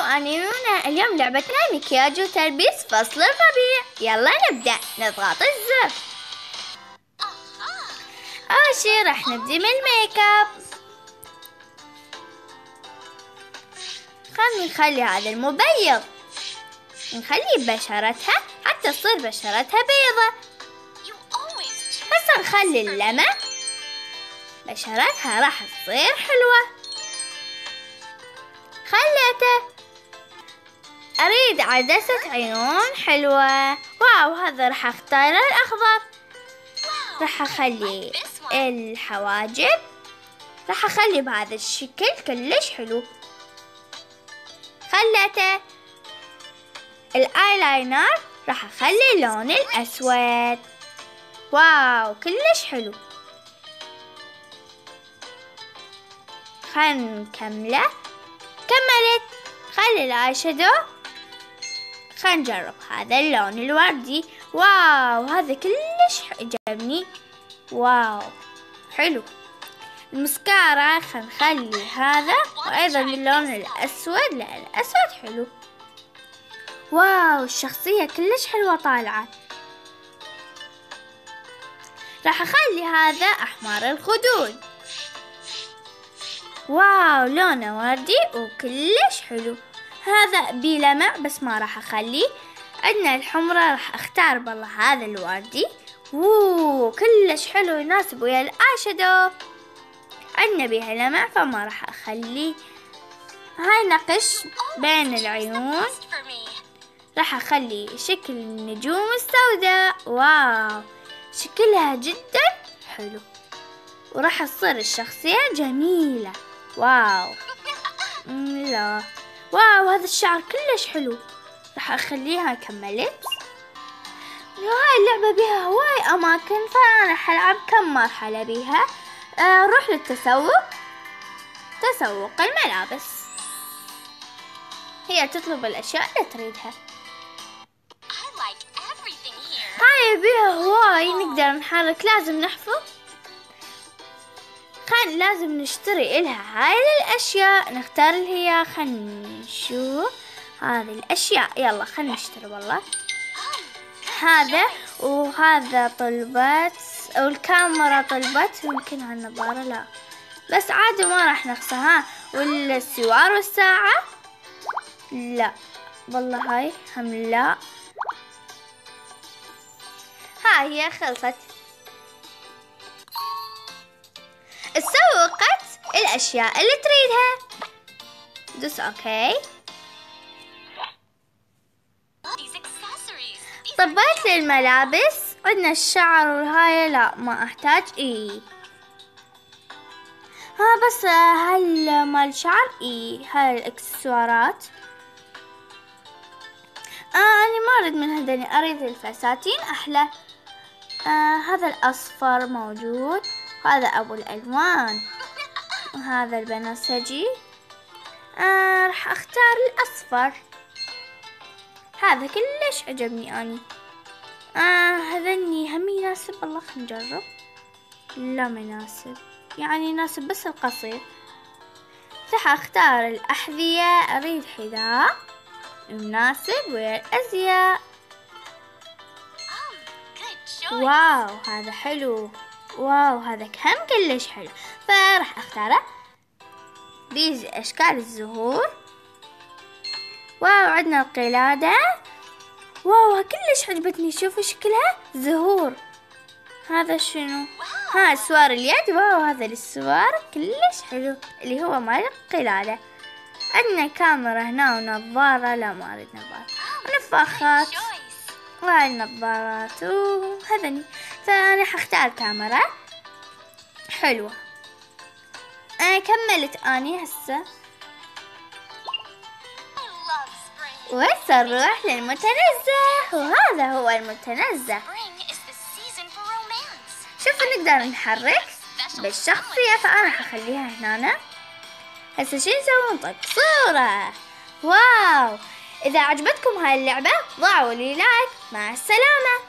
أنيونا، اليوم لعبتنا مكياج وتلبيس فصل الربيع. يلا نبدأ. نضغط الزر. أول شي راح نبدي من الميك اب. خلينا نخلي هذا المبيض، نخلي بشرتها حتى تصير بشرتها بيضة. هسه نخلي اللمع، بشرتها راح تصير حلوة. خليته. أريد عدسة عيون حلوة. واو، هذا راح أختار الأخضر. راح أخلي الحواجب، راح أخلي بهذا الشكل كلش حلو. خليته. الآيلاينر راح أخلي اللون الأسود. واو كلش حلو. خلينا نكمله. كملت. خلي الاي شادو. خلينا نجرب هذا اللون الوردي. واو هذا كلش عجبني. واو حلو. المسكارا خلينا نخلي هذا، وايضا اللون الاسود لان الاسود حلو. واو الشخصية كلش حلوة طالعة. راح اخلي هذا احمر الخدود. واو لونه وردي وكلش حلو. هذا بلمع بس ما راح اخليه. عندنا الحمرة، راح اختار بالله هذا الوردي. كلش حلو يناسب ويا الاي شادو. عندنا بيها لمع فما راح اخليه. هاي نقش بين العيون، راح اخلي شكل النجوم السوداء. واو شكلها جدا حلو، وراح تصير الشخصية جميلة. واو لا واو هذا الشعر كلش حلو. راح اخليها كملت. هاي اللعبة بيها هواي اماكن، فانا حلعب كم مرحلة بيها. نروح للتسوق. تسوق الملابس، هي تطلب الاشياء اللي تريدها. هاي بيها هواي نقدر نحرك. لازم نحفظ. لازم نشتري إلها هاي الأشياء. نختار اللي هي. خلنا نشوف هذه الأشياء. يلا خلنا نشتري والله. هذا وهذا طلبت، والكاميرا طلبت، يمكن هالنظارة لا، بس عادي ما راح نقصها. والسوار والساعة لا والله، هاي هم لا. هاي هي خلصت. تسوقت الأشياء اللي تريدها. دوس أوكي. طبيت للملابس. عندنا الشعر والهاي لا ما أحتاج. بس هل مال شعر هاي الإكسسوارات. أنا ما أريد من هذني، أريد الفساتين أحلى. هذا الأصفر موجود، هذا أبو الألوان، وهذا البنفسجي. راح أختار الأصفر. هذا كلش عجبني أني. هذني هم يناسب. والله خلينا نجرب. لا ما يناسب، يعني يناسب بس القصير. راح أختار الأحذية. أريد حذاء يناسب ويا الأزياء. واو هذا حلو. واو هذا هم كلش حلو، فراح اختاره. بيجي اشكال الزهور. واو عندنا القلادة. واو كلش عجبتني. شوفوا شكلها زهور. هذا شنو؟ سوار اليد. واو هذا السوار كلش حلو اللي هو مال القلادة. عندنا كاميرا هنا ونظارة. لا ما اريد نظارة. ونفاخات. وهاي النظارات وهذني. فأنا حختار كاميرا حلوة. كملت أني هسه. وهسه نروح للمتنزه، وهذا هو المتنزه. شوفوا نقدر نحرك بالشخصية، فأنا حخليها هنا. هسه شو نسوي؟ نطق صورة. واو إذا عجبتكم هاي اللعبة ضعوا لي لايك. مع السلامة.